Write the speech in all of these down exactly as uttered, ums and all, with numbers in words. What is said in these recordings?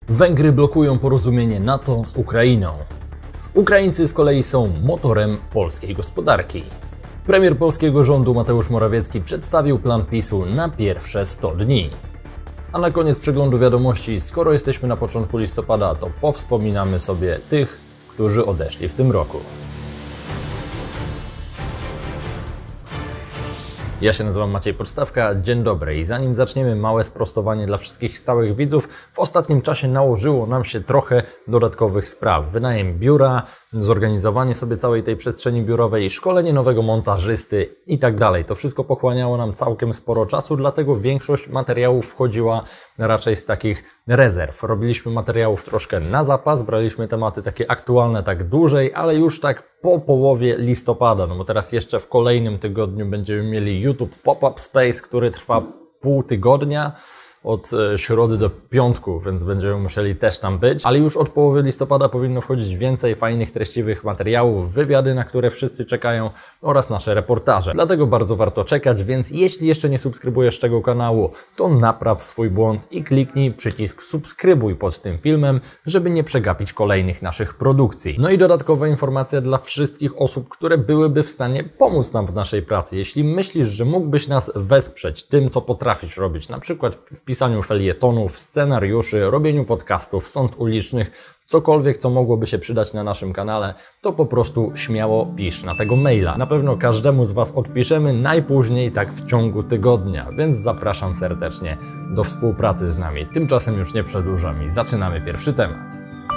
Węgry blokują porozumienie NATO z Ukrainą. Ukraińcy z kolei są motorem polskiej gospodarki. Premier polskiego rządu Mateusz Morawiecki przedstawił plan PiSu na pierwsze sto dni. A na koniec przeglądu wiadomości, skoro jesteśmy na początku listopada, to powspominamy sobie tych, którzy odeszli w tym roku. Ja się nazywam Maciej Podstawka, dzień dobry i zanim zaczniemy, małe sprostowanie dla wszystkich stałych widzów. W ostatnim czasie nałożyło nam się trochę dodatkowych spraw. Wynajem biura, zorganizowanie sobie całej tej przestrzeni biurowej, szkolenie nowego montażysty i tak dalej. To wszystko pochłaniało nam całkiem sporo czasu, dlatego większość materiałów wchodziła raczej z takich rezerw. Robiliśmy materiałów troszkę na zapas, braliśmy tematy takie aktualne tak dłużej, ale już tak po połowie listopada, no bo teraz jeszcze w kolejnym tygodniu będziemy mieli YouTube Pop-Up Space, który trwa pół tygodnia, od środy do piątku, więc będziemy musieli też tam być. Ale już od połowy listopada powinno wchodzić więcej fajnych, treściwych materiałów, wywiady, na które wszyscy czekają oraz nasze reportaże. Dlatego bardzo warto czekać, więc jeśli jeszcze nie subskrybujesz tego kanału, to napraw swój błąd i kliknij przycisk subskrybuj pod tym filmem, żeby nie przegapić kolejnych naszych produkcji. No i dodatkowa informacja dla wszystkich osób, które byłyby w stanie pomóc nam w naszej pracy. Jeśli myślisz, że mógłbyś nas wesprzeć tym, co potrafisz robić, na przykład w pisaniu felietonów, scenariuszy, robieniu podcastów, sąd ulicznych, cokolwiek, co mogłoby się przydać na naszym kanale, to po prostu śmiało pisz na tego maila. Na pewno każdemu z Was odpiszemy najpóźniej tak w ciągu tygodnia, więc zapraszam serdecznie do współpracy z nami. Tymczasem już nie przedłużam i zaczynamy pierwszy temat.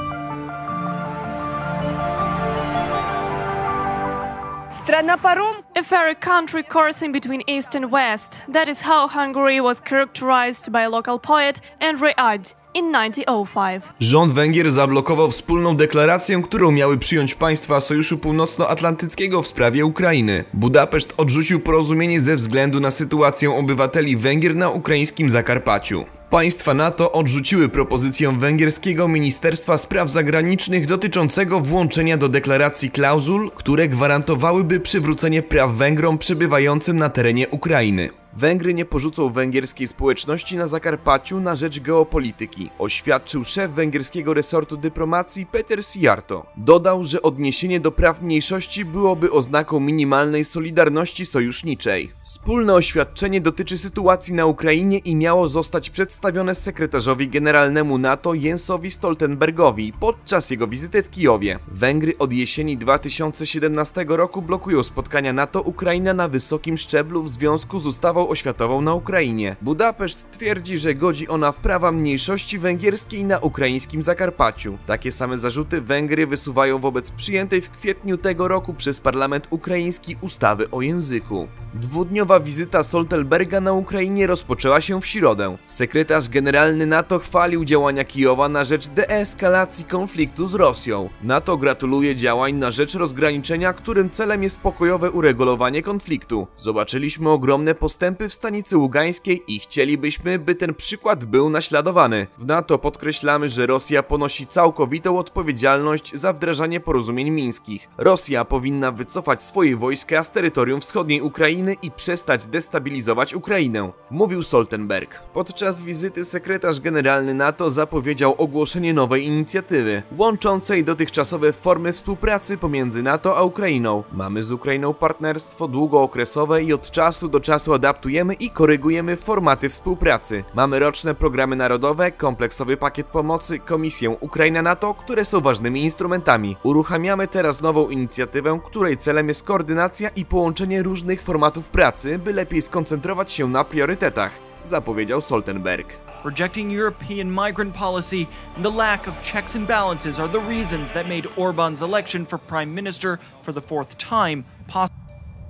A fairy country coursing between East and West. That is how Hungary was characterized by local poet Andrei Ide in nineteen oh five. Rząd Węgier zablokował wspólną deklarację, którą miały przyjąć państwa Sojuszu Północnoatlantyckiego w sprawie Ukrainy. Budapeszt odrzucił porozumienie ze względu na sytuację obywateli Węgier na ukraińskim Zakarpaciu. Państwa NATO odrzuciły propozycję węgierskiego Ministerstwa Spraw Zagranicznych dotyczącego włączenia do deklaracji klauzul, które gwarantowałyby przywrócenie praw Węgrom przebywającym na terenie Ukrainy. Węgry nie porzucą węgierskiej społeczności na Zakarpaciu na rzecz geopolityki, oświadczył szef węgierskiego resortu dyplomacji Peter Szijjártó. Dodał, że odniesienie do praw mniejszości byłoby oznaką minimalnej solidarności sojuszniczej. Wspólne oświadczenie dotyczy sytuacji na Ukrainie i miało zostać przedstawione sekretarzowi generalnemu NATO Jensowi Stoltenbergowi podczas jego wizyty w Kijowie. Węgry od jesieni dwa tysiące siedemnastego roku blokują spotkania NATO-Ukraina na wysokim szczeblu w związku z ustawą oświatową na Ukrainie. Budapeszt twierdzi, że godzi ona w prawa mniejszości węgierskiej na ukraińskim Zakarpaciu. Takie same zarzuty Węgry wysuwają wobec przyjętej w kwietniu tego roku przez parlament ukraiński ustawy o języku. Dwudniowa wizyta Stoltenberga na Ukrainie rozpoczęła się w środę. Sekretarz generalny NATO chwalił działania Kijowa na rzecz deeskalacji konfliktu z Rosją. NATO gratuluje działań na rzecz rozgraniczenia, którym celem jest pokojowe uregulowanie konfliktu. Zobaczyliśmy ogromne postępy w stanicy ługańskiej i chcielibyśmy, by ten przykład był naśladowany. W NATO podkreślamy, że Rosja ponosi całkowitą odpowiedzialność za wdrażanie porozumień mińskich. Rosja powinna wycofać swoje wojska z terytorium wschodniej Ukrainy i przestać destabilizować Ukrainę, mówił Stoltenberg. Podczas wizyty sekretarz generalny NATO zapowiedział ogłoszenie nowej inicjatywy, łączącej dotychczasowe formy współpracy pomiędzy NATO a Ukrainą. Mamy z Ukrainą partnerstwo długookresowe i od czasu do czasu adaptujemy i korygujemy formaty współpracy. Mamy roczne programy narodowe, kompleksowy pakiet pomocy, Komisję Ukraina-NATO, które są ważnymi instrumentami. Uruchamiamy teraz nową inicjatywę, której celem jest koordynacja i połączenie różnych formatów pracy, by lepiej skoncentrować się na priorytetach, zapowiedział Stoltenberg. Rejecting European migrant policy and the lack of checks and balances are the reasons that made Orbán's election for prime minister for the fourth time possible.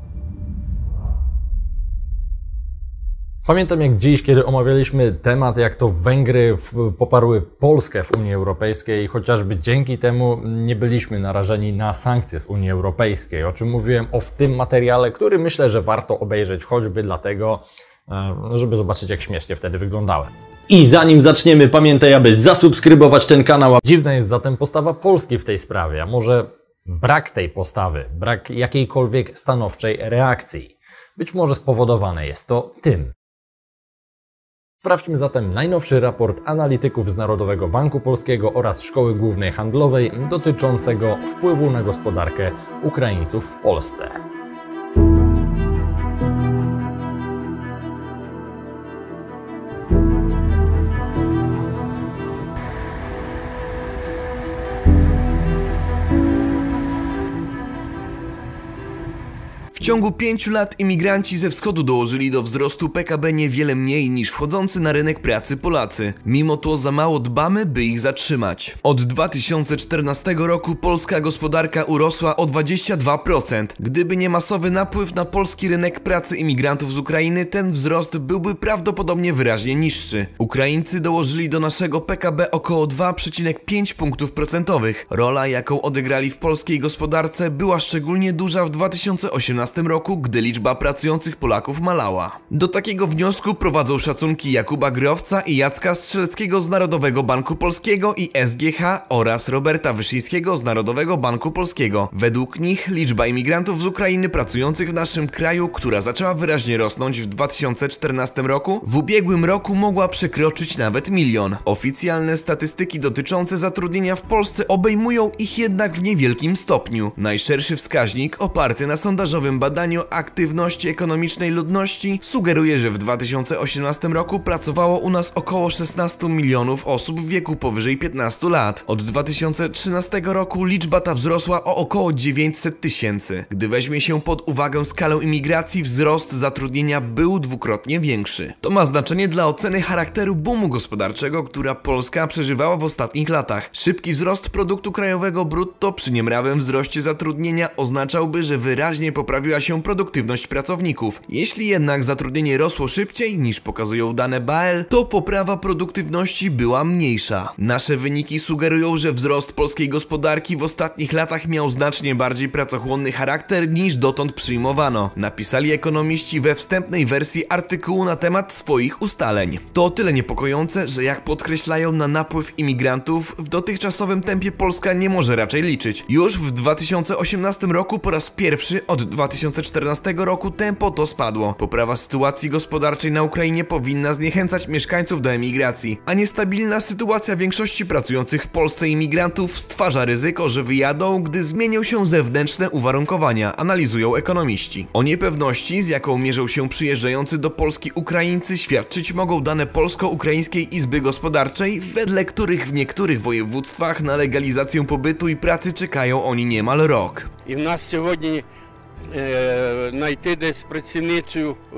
Pamiętam jak dziś, kiedy omawialiśmy temat, jak to Węgry poparły Polskę w Unii Europejskiej i chociażby dzięki temu nie byliśmy narażeni na sankcje z Unii Europejskiej, o czym mówiłem o w tym materiale, który myślę, że warto obejrzeć choćby dlatego, żeby zobaczyć jak śmiesznie wtedy wyglądałem. I zanim zaczniemy, pamiętaj, aby zasubskrybować ten kanał. Dziwna jest zatem postawa Polski w tej sprawie, a może brak tej postawy, brak jakiejkolwiek stanowczej reakcji. Być może spowodowane jest to tym. Sprawdźmy zatem najnowszy raport analityków z Narodowego Banku Polskiego oraz Szkoły Głównej Handlowej dotyczącego wpływu na gospodarkę Ukraińców w Polsce. W ciągu pięciu lat imigranci ze wschodu dołożyli do wzrostu P K B niewiele mniej niż wchodzący na rynek pracy Polacy. Mimo to za mało dbamy, by ich zatrzymać. Od dwa tysiące czternastego roku polska gospodarka urosła o dwadzieścia dwa procent. Gdyby nie masowy napływ na polski rynek pracy imigrantów z Ukrainy, ten wzrost byłby prawdopodobnie wyraźnie niższy. Ukraińcy dołożyli do naszego P K B około dwa przecinek pięć punktów procentowych. Rola, jaką odegrali w polskiej gospodarce, była szczególnie duża w dwa tysiące osiemnastym roku, gdy liczba pracujących Polaków malała. Do takiego wniosku prowadzą szacunki Jakuba Growca i Jacka Strzeleckiego z Narodowego Banku Polskiego i S G H oraz Roberta Wyszyńskiego z Narodowego Banku Polskiego. Według nich liczba imigrantów z Ukrainy pracujących w naszym kraju, która zaczęła wyraźnie rosnąć w dwa tysiące czternastym roku, w ubiegłym roku mogła przekroczyć nawet milion. Oficjalne statystyki dotyczące zatrudnienia w Polsce obejmują ich jednak w niewielkim stopniu. Najszerszy wskaźnik, oparty na sondażowym badaniu aktywności ekonomicznej ludności, sugeruje, że w dwa tysiące osiemnastym roku pracowało u nas około szesnaście milionów osób w wieku powyżej piętnastu lat. Od dwa tysiące trzynastego roku liczba ta wzrosła o około dziewięćset tysięcy. Gdy weźmie się pod uwagę skalę imigracji, wzrost zatrudnienia był dwukrotnie większy. To ma znaczenie dla oceny charakteru boomu gospodarczego, która Polska przeżywała w ostatnich latach. Szybki wzrost produktu krajowego brutto przy niemrawym wzroście zatrudnienia oznaczałby, że wyraźnie poprawiła się produktywność pracowników. Jeśli jednak zatrudnienie rosło szybciej niż pokazują dane B A L, to poprawa produktywności była mniejsza. Nasze wyniki sugerują, że wzrost polskiej gospodarki w ostatnich latach miał znacznie bardziej pracochłonny charakter niż dotąd przyjmowano. Napisali ekonomiści we wstępnej wersji artykułu na temat swoich ustaleń. To o tyle niepokojące, że jak podkreślają, na napływ imigrantów w dotychczasowym tempie Polska nie może raczej liczyć. Już w dwa tysiące osiemnastym roku po raz pierwszy od dwa tysiące czternastego roku tempo to spadło. Poprawa sytuacji gospodarczej na Ukrainie powinna zniechęcać mieszkańców do emigracji, a niestabilna sytuacja większości pracujących w Polsce imigrantów stwarza ryzyko, że wyjadą, gdy zmienią się zewnętrzne uwarunkowania, analizują ekonomiści. O niepewności, z jaką mierzą się przyjeżdżający do Polski Ukraińcy, świadczyć mogą dane Polsko-Ukraińskiej Izby Gospodarczej, wedle których w niektórych województwach na legalizację pobytu i pracy czekają oni niemal rok. І в нас сьогодні е, знайти десь працівницю е,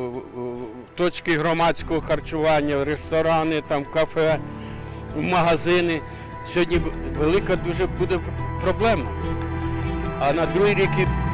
точки громадського харчування, ресторани, там, кафе, магазини. Сьогодні велика дуже буде проблема. А на другий рік...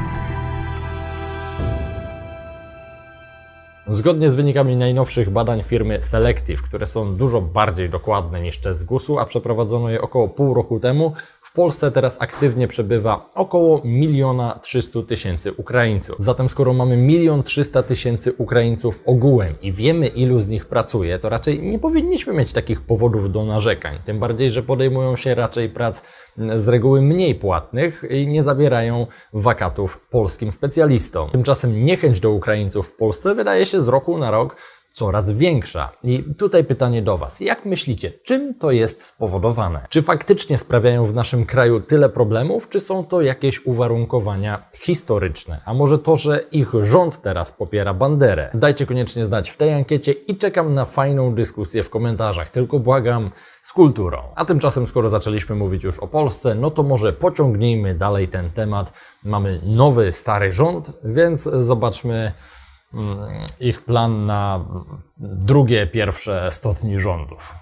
Zgodnie z wynikami najnowszych badań firmy Selective, które są dużo bardziej dokładne niż te z gusu, a przeprowadzono je około pół roku temu, w Polsce teraz aktywnie przebywa około miliona trzystu tysięcy Ukraińców. Zatem skoro mamy milion trzysta tysięcy Ukraińców ogółem i wiemy, ilu z nich pracuje, to raczej nie powinniśmy mieć takich powodów do narzekań. Tym bardziej, że podejmują się raczej prac z reguły mniej płatnych i nie zabierają wakatów polskim specjalistom. Tymczasem niechęć do Ukraińców w Polsce wydaje się z roku na rok coraz większa. I tutaj pytanie do Was. Jak myślicie, czym to jest spowodowane? Czy faktycznie sprawiają w naszym kraju tyle problemów, czy są to jakieś uwarunkowania historyczne? A może to, że ich rząd teraz popiera Banderę? Dajcie koniecznie znać w tej ankiecie i czekam na fajną dyskusję w komentarzach. Tylko błagam, z kulturą. A tymczasem, skoro zaczęliśmy mówić już o Polsce, no to może pociągnijmy dalej ten temat. Mamy nowy, stary rząd, więc zobaczmy ich plan na drugie, pierwsze sto dni rządów.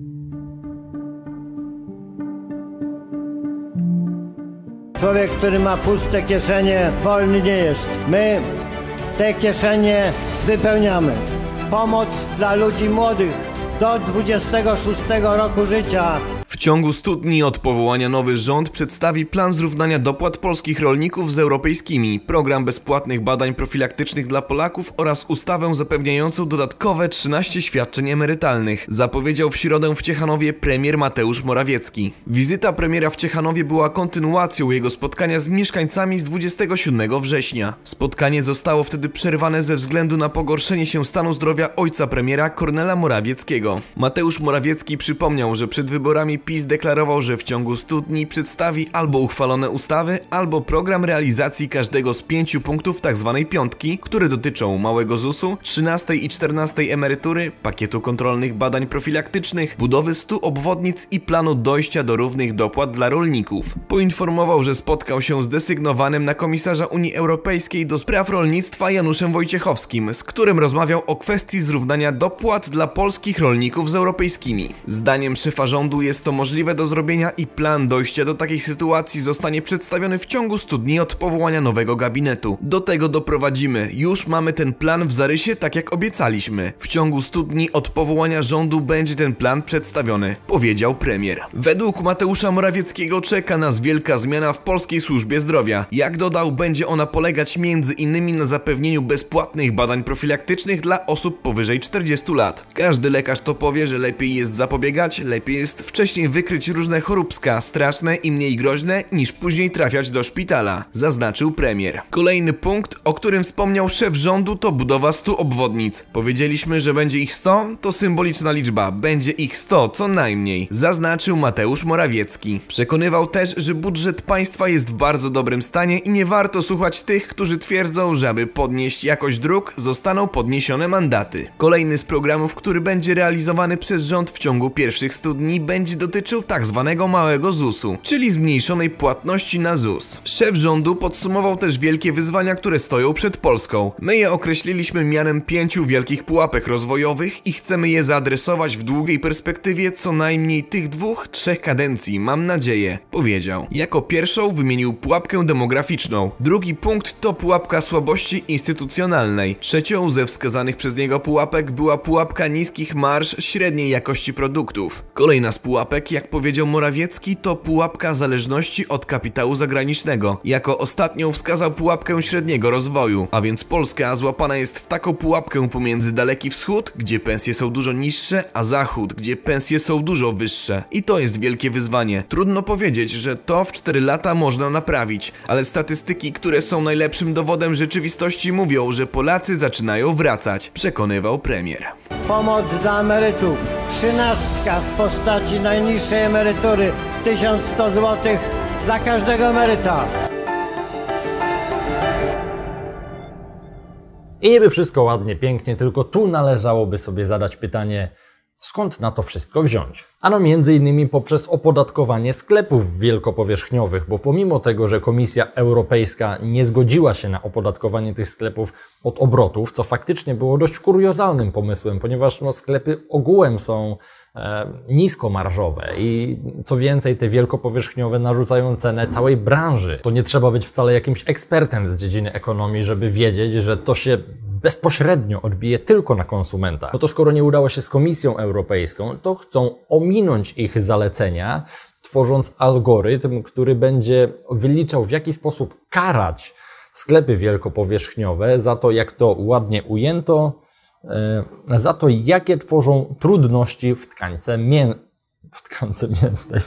Człowiek, który ma puste kieszenie, wolny nie jest. My te kieszenie wypełniamy. Pomoc dla ludzi młodych do dwudziestego szóstego roku życia. W ciągu stu dni od powołania nowy rząd przedstawi plan zrównania dopłat polskich rolników z europejskimi, program bezpłatnych badań profilaktycznych dla Polaków oraz ustawę zapewniającą dodatkowe trzynaście świadczeń emerytalnych, zapowiedział w środę w Ciechanowie premier Mateusz Morawiecki. Wizyta premiera w Ciechanowie była kontynuacją jego spotkania z mieszkańcami z dwudziestego siódmego września. Spotkanie zostało wtedy przerwane ze względu na pogorszenie się stanu zdrowia ojca premiera Kornela Morawieckiego. Mateusz Morawiecki przypomniał, że przed wyborami PiS deklarował, że w ciągu stu dni przedstawi albo uchwalone ustawy, albo program realizacji każdego z pięciu punktów tzw. piątki, które dotyczą małego zusu, trzynastej i czternastej emerytury, pakietu kontrolnych badań profilaktycznych, budowy stu obwodnic i planu dojścia do równych dopłat dla rolników. Poinformował, że spotkał się z desygnowanym na komisarza Unii Europejskiej do spraw rolnictwa Januszem Wojciechowskim, z którym rozmawiał o kwestii zrównania dopłat dla polskich rolników z europejskimi. Zdaniem szefa rządu jest to możliwe do zrobienia i plan dojścia do takiej sytuacji zostanie przedstawiony w ciągu stu dni od powołania nowego gabinetu. Do tego doprowadzimy. Już mamy ten plan w zarysie, tak jak obiecaliśmy. W ciągu stu dni od powołania rządu będzie ten plan przedstawiony, powiedział premier. Według Mateusza Morawieckiego czeka nas wielka zmiana w polskiej służbie zdrowia. Jak dodał, będzie ona polegać między innymi na zapewnieniu bezpłatnych badań profilaktycznych dla osób powyżej czterdziestu lat. Każdy lekarz to powie, że lepiej jest zapobiegać, lepiej jest wcześniej wykryć różne choróbska, straszne i mniej groźne, niż później trafiać do szpitala, zaznaczył premier. Kolejny punkt, o którym wspomniał szef rządu, to budowa stu obwodnic. Powiedzieliśmy, że będzie ich sto, to symboliczna liczba, będzie ich sto co najmniej, zaznaczył Mateusz Morawiecki. Przekonywał też, że budżet państwa jest w bardzo dobrym stanie i nie warto słuchać tych, którzy twierdzą, że aby podnieść jakość dróg, zostaną podniesione mandaty. Kolejny z programów, który będzie realizowany przez rząd w ciągu pierwszych stu dni, będzie dotyczył tak zwanego małego zusu, czyli zmniejszonej płatności na ZUS. Szef rządu podsumował też wielkie wyzwania, które stoją przed Polską. My je określiliśmy mianem pięciu wielkich pułapek rozwojowych i chcemy je zaadresować w długiej perspektywie co najmniej tych dwóch, trzech kadencji, mam nadzieję, powiedział. Jako pierwszą wymienił pułapkę demograficzną. Drugi punkt to pułapka słabości instytucjonalnej. Trzecią ze wskazanych przez niego pułapek była pułapka niskich marż średniej jakości produktów. Kolejna z pułapek, jak powiedział Morawiecki, to pułapka zależności od kapitału zagranicznego. Jako ostatnią wskazał pułapkę średniego rozwoju, a więc Polska złapana jest w taką pułapkę pomiędzy Daleki Wschód, gdzie pensje są dużo niższe, a Zachód, gdzie pensje są dużo wyższe. I to jest wielkie wyzwanie. Trudno powiedzieć, że to w cztery lata można naprawić, ale statystyki, które są najlepszym dowodem rzeczywistości, mówią, że Polacy zaczynają wracać, przekonywał premier. Pomoc dla emerytów. Trzynastka w postaci najniższej emerytury tysiąc sto złotych dla każdego emeryta. I niby wszystko ładnie, pięknie, tylko tu należałoby sobie zadać pytanie, skąd na to wszystko wziąć? Ano między innymi poprzez opodatkowanie sklepów wielkopowierzchniowych, bo pomimo tego, że Komisja Europejska nie zgodziła się na opodatkowanie tych sklepów od obrotów, co faktycznie było dość kuriozalnym pomysłem, ponieważ no, sklepy ogółem są e, niskomarżowe i co więcej, te wielkopowierzchniowe narzucają cenę całej branży. To nie trzeba być wcale jakimś ekspertem z dziedziny ekonomii, żeby wiedzieć, że to się bezpośrednio odbije tylko na konsumentach. No to skoro nie udało się z Komisją Europejską, to chcą ominąć ich zalecenia, tworząc algorytm, który będzie wyliczał, w jaki sposób karać sklepy wielkopowierzchniowe za to, jak to ładnie ujęto, yy, za to, jakie tworzą trudności w tkance mię... w tkance mięsnej.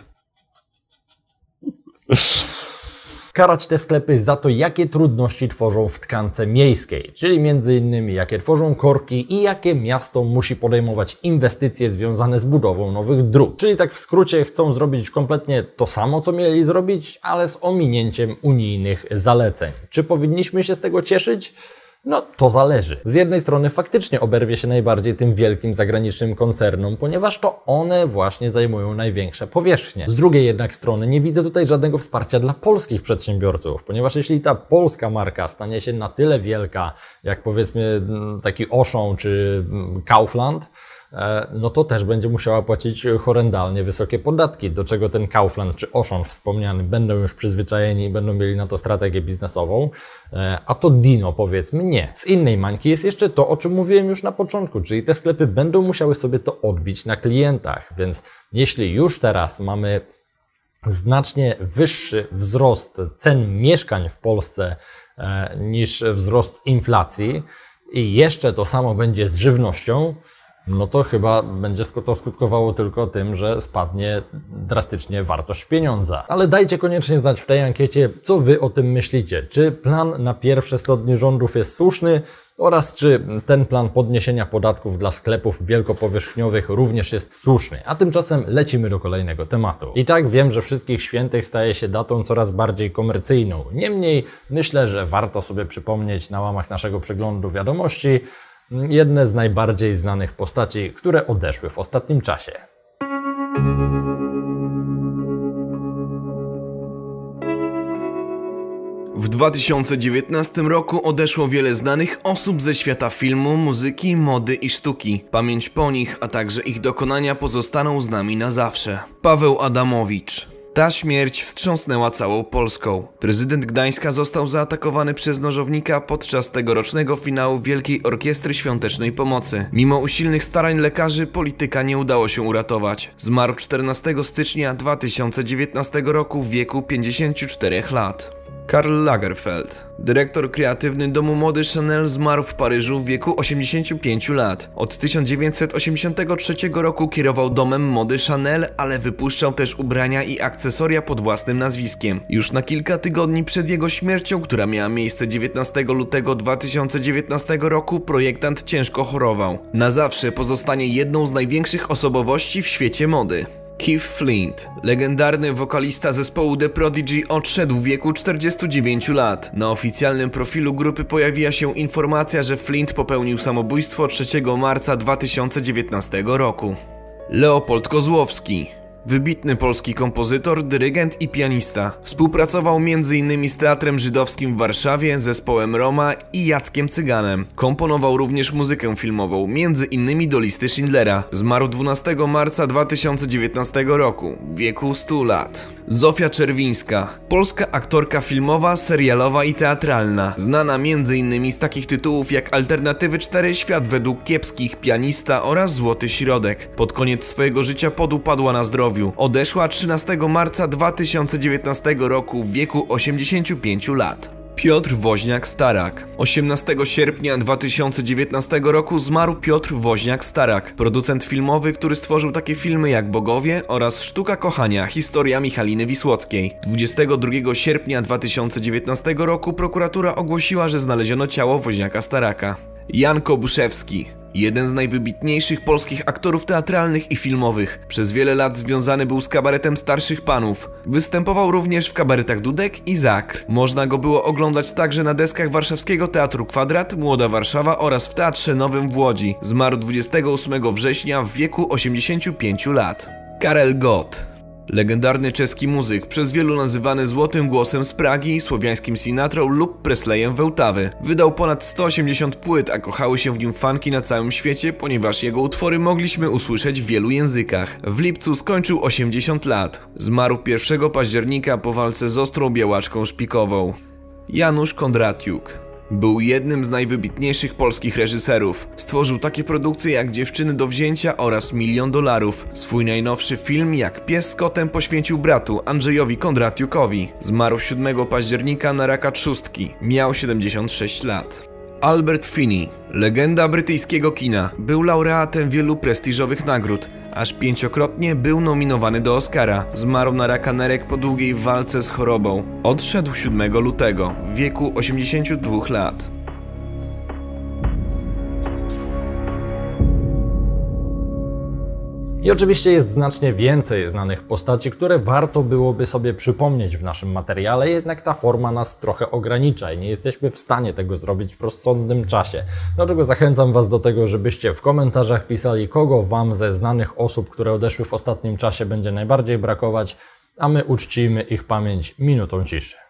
Karać te sklepy za to, jakie trudności tworzą w tkance miejskiej, czyli między innymi jakie tworzą korki i jakie miasto musi podejmować inwestycje związane z budową nowych dróg. Czyli tak w skrócie chcą zrobić kompletnie to samo, co mieli zrobić, ale z ominięciem unijnych zaleceń. Czy powinniśmy się z tego cieszyć? No, to zależy. Z jednej strony faktycznie oberwie się najbardziej tym wielkim zagranicznym koncernom, ponieważ to one właśnie zajmują największe powierzchnie. Z drugiej jednak strony nie widzę tutaj żadnego wsparcia dla polskich przedsiębiorców, ponieważ jeśli ta polska marka stanie się na tyle wielka, jak powiedzmy taki Auchan czy Kaufland, no to też będzie musiała płacić horrendalnie wysokie podatki, do czego ten Kaufland czy Auchan wspomniany będą już przyzwyczajeni i będą mieli na to strategię biznesową, a to Dino powiedzmy nie. Z innej mańki jest jeszcze to, o czym mówiłem już na początku, czyli te sklepy będą musiały sobie to odbić na klientach, więc jeśli już teraz mamy znacznie wyższy wzrost cen mieszkań w Polsce e, niż wzrost inflacji i jeszcze to samo będzie z żywnością, no to chyba będzie to skutkowało tylko tym, że spadnie drastycznie wartość pieniądza. Ale dajcie koniecznie znać w tej ankiecie, co wy o tym myślicie. Czy plan na pierwsze sto dni rządów jest słuszny oraz czy ten plan podniesienia podatków dla sklepów wielkopowierzchniowych również jest słuszny. A tymczasem lecimy do kolejnego tematu. I tak wiem, że Wszystkich Świętych staje się datą coraz bardziej komercyjną. Niemniej myślę, że warto sobie przypomnieć na łamach naszego przeglądu wiadomości jedne z najbardziej znanych postaci, które odeszły w ostatnim czasie. W dwa tysiące dziewiętnastym roku odeszło wiele znanych osób ze świata filmu, muzyki, mody i sztuki. Pamięć po nich, a także ich dokonania pozostaną z nami na zawsze. Paweł Adamowicz. Ta śmierć wstrząsnęła całą Polską. Prezydent Gdańska został zaatakowany przez nożownika podczas tegorocznego finału Wielkiej Orkiestry Świątecznej Pomocy. Mimo usilnych starań lekarzy polityka nie udało się uratować. Zmarł czternastego stycznia dwa tysiące dziewiętnastego roku w wieku pięćdziesięciu czterech lat. Karl Lagerfeld, dyrektor kreatywny domu mody Chanel, zmarł w Paryżu w wieku osiemdziesięciu pięciu lat. Od tysiąc dziewięćset osiemdziesiątego trzeciego roku kierował domem mody Chanel, ale wypuszczał też ubrania i akcesoria pod własnym nazwiskiem. Już na kilka tygodni przed jego śmiercią, która miała miejsce dziewiętnastego lutego dwa tysiące dziewiętnastego roku, projektant ciężko chorował. Na zawsze pozostanie jedną z największych osobowości w świecie mody. Keith Flint, legendarny wokalista zespołu The Prodigy, odszedł w wieku czterdziestu dziewięciu lat. Na oficjalnym profilu grupy pojawiła się informacja, że Flint popełnił samobójstwo trzeciego marca dwa tysiące dziewiętnastego roku. Leopold Kozłowski, wybitny polski kompozytor, dyrygent i pianista. Współpracował między innymi z Teatrem Żydowskim w Warszawie, zespołem Roma i Jackiem Cyganem. Komponował również muzykę filmową, między innymi do Listy Schindlera. Zmarł dwunastego marca dwa tysiące dziewiętnastego roku, w wieku stu lat. Zofia Czerwińska, polska aktorka filmowa, serialowa i teatralna. Znana między innymi z takich tytułów jak Alternatywy cztery, Świat według kiepskich, Pianista oraz Złoty Środek. Pod koniec swojego życia podupadła na zdrowiu. Odeszła trzynastego marca dwa tysiące dziewiętnastego roku w wieku osiemdziesięciu pięciu lat. Piotr Woźniak-Starak. osiemnastego sierpnia dwa tysiące dziewiętnastego roku zmarł Piotr Woźniak-Starak, producent filmowy, który stworzył takie filmy jak Bogowie oraz Sztuka kochania, historia Michaliny Wisłockiej. dwudziestego drugiego sierpnia dwa tysiące dziewiętnastego roku prokuratura ogłosiła, że znaleziono ciało Woźniaka-Staraka. Jan Kobuszewski. Jeden z najwybitniejszych polskich aktorów teatralnych i filmowych. Przez wiele lat związany był z kabaretem starszych panów. Występował również w kabaretach Dudek i Zakr. Można go było oglądać także na deskach warszawskiego Teatru Kwadrat, Młoda Warszawa oraz w Teatrze Nowym w Łodzi. Zmarł dwudziestego ósmego września w wieku osiemdziesięciu pięciu lat. Karel Gott. Legendarny czeski muzyk, przez wielu nazywany złotym głosem z Pragi, słowiańskim Sinatrą lub Presleyem Wełtawy. Wydał ponad sto osiemdziesiąt płyt, a kochały się w nim fanki na całym świecie, ponieważ jego utwory mogliśmy usłyszeć w wielu językach. W lipcu skończył osiemdziesiąt lat. Zmarł pierwszego października po walce z ostrą białaczką szpikową. Janusz Kondratiuk. Był jednym z najwybitniejszych polskich reżyserów. Stworzył takie produkcje jak Dziewczyny do wzięcia oraz Milion dolarów. Swój najnowszy film jak Pies z kotem poświęcił bratu Andrzejowi Kondratiukowi. Zmarł siódmego października na raka trzustki. Miał siedemdziesiąt sześć lat. Albert Finney, legenda brytyjskiego kina, był laureatem wielu prestiżowych nagród. Aż pięciokrotnie był nominowany do Oscara. Zmarł na raka nerek po długiej walce z chorobą. Odszedł siódmego lutego w wieku osiemdziesięciu dwóch lat. I oczywiście jest znacznie więcej znanych postaci, które warto byłoby sobie przypomnieć w naszym materiale, jednak ta forma nas trochę ogranicza i nie jesteśmy w stanie tego zrobić w rozsądnym czasie. Dlatego zachęcam Was do tego, żebyście w komentarzach pisali, kogo Wam ze znanych osób, które odeszły w ostatnim czasie, będzie najbardziej brakować, a my uczcimy ich pamięć minutą ciszy.